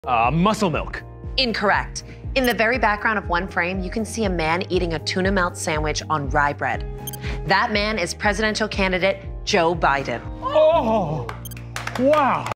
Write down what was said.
Muscle milk. Incorrect. In the very background of one frame, you can see a man eating a tuna melt sandwich on rye bread. That man is presidential candidate Joe Biden. Oh, wow.